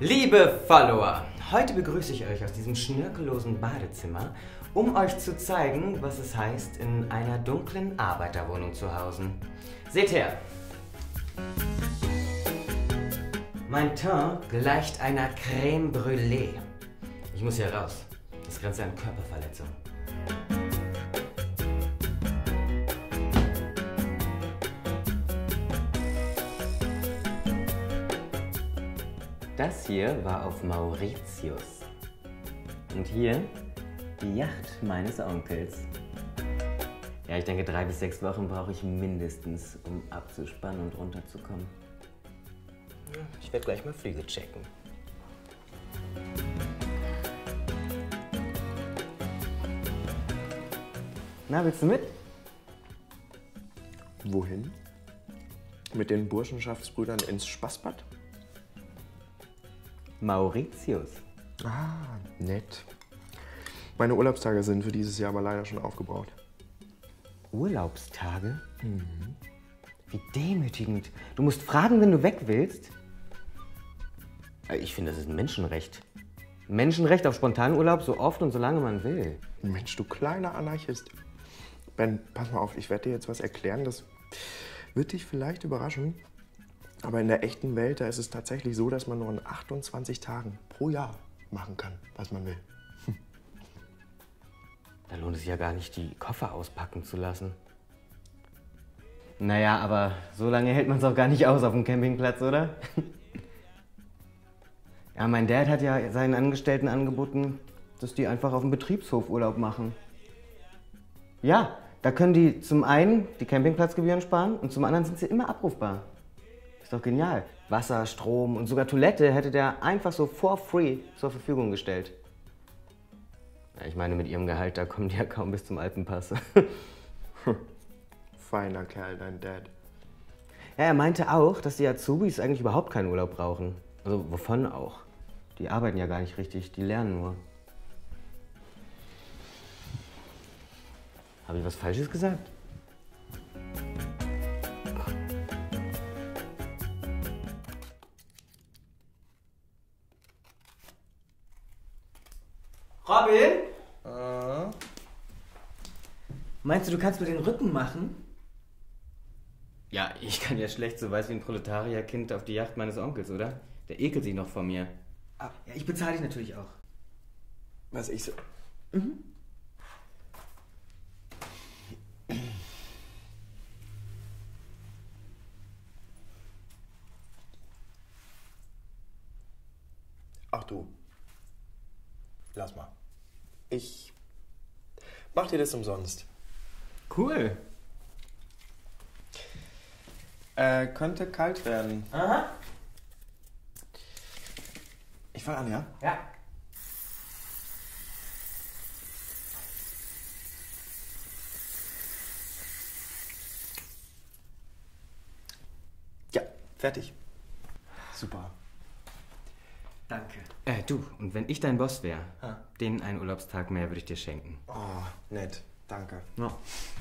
Liebe Follower, heute begrüße ich euch aus diesem schnörkellosen Badezimmer, um euch zu zeigen, was es heißt, in einer dunklen Arbeiterwohnung zu hausen. Seht her! Mein Teint gleicht einer Crème Brûlée. Ich muss hier raus. Das grenzt an Körperverletzung. Das hier war auf Mauritius. Und hier die Yacht meines Onkels. Ja, ich denke 3 bis 6 Wochen brauche ich mindestens, um abzuspannen und runterzukommen. Ich werde gleich mal Flüge checken. Na, willst du mit? Wohin? Mit den Burschenschaftsbrüdern ins Spaßbad? Mauritius. Ah, nett. Meine Urlaubstage sind für dieses Jahr aber leider schon aufgebraucht. Urlaubstage? Wie demütigend. Du musst fragen, wenn du weg willst. Ich finde, das ist ein Menschenrecht. Menschenrecht auf Spontanurlaub so oft und so lange man will. Mensch, du kleiner Anarchist. Ben, pass mal auf, ich werde dir jetzt was erklären, das wird dich vielleicht überraschen. Aber in der echten Welt, da ist es tatsächlich so, dass man nur in 28 Tagen pro Jahr machen kann, was man will. Da lohnt es sich ja gar nicht, die Koffer auspacken zu lassen. Naja, aber so lange hält man es auch gar nicht aus auf dem Campingplatz, oder? Ja, mein Dad hat ja seinen Angestellten angeboten, dass die einfach auf dem Betriebshof Urlaub machen. Ja, da können die zum einen die Campingplatzgebühren sparen und zum anderen sind sie immer abrufbar. Ist doch genial. Wasser, Strom und sogar Toilette hätte der einfach so for free zur Verfügung gestellt. Ja, ich meine, mit ihrem Gehalt, da kommen die ja kaum bis zum Alpenpass. Feiner Kerl, dein Dad. Ja, er meinte auch, dass die Azubis eigentlich überhaupt keinen Urlaub brauchen. Also wovon auch? Die arbeiten ja gar nicht richtig, die lernen nur. Habe ich was Falsches gesagt? Robin? Meinst du, du kannst mir den Rücken machen? Ja, ich kann ja schlecht so weiß wie ein Proletarierkind auf die Yacht meines Onkels, oder? Der ekelt sich noch vor mir. Ah, ja, ich bezahle dich natürlich auch. Was ich so... Ach du, lass mal. Ich mach dir das umsonst. Cool. Könnte kalt werden. Aha. Ich fang an, ja? Ja. Ja, fertig. Super. Danke. Du, und wenn ich dein Boss wäre, den einen Urlaubstag mehr würde ich dir schenken. Oh, nett. Danke. Ja.